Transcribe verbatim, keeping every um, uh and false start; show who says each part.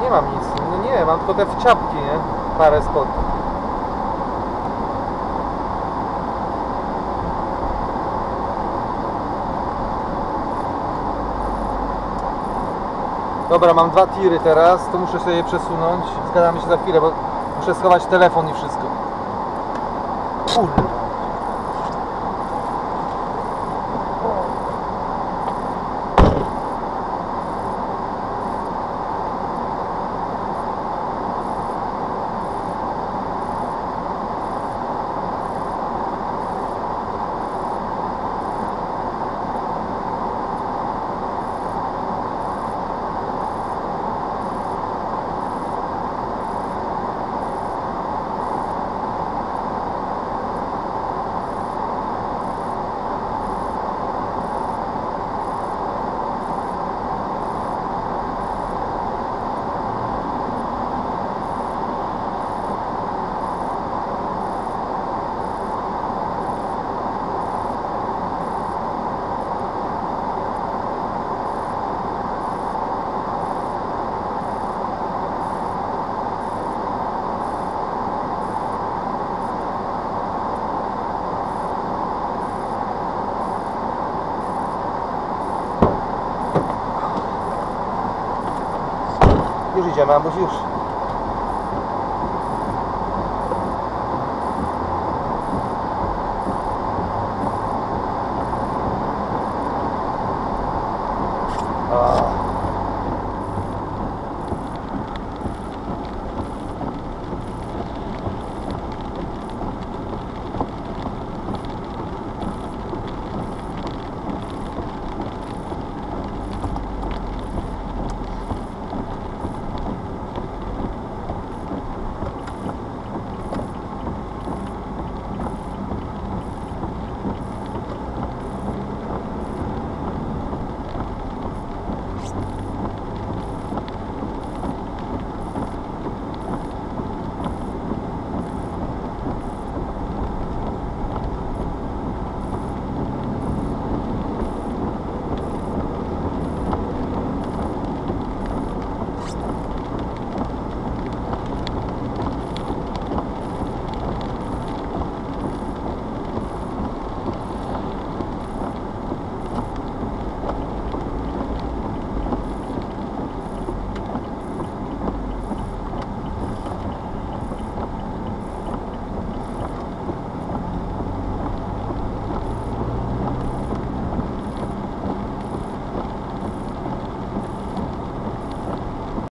Speaker 1: nie mam nic. No nie, mam tylko te wciapki, nie? Parę spodni. Dobra, mam dwa tiry teraz, to muszę sobie je przesunąć. Zgadamy się za chwilę, bo muszę schować telefon i wszystko. Kurde. Już idziemy, Ambuś, już.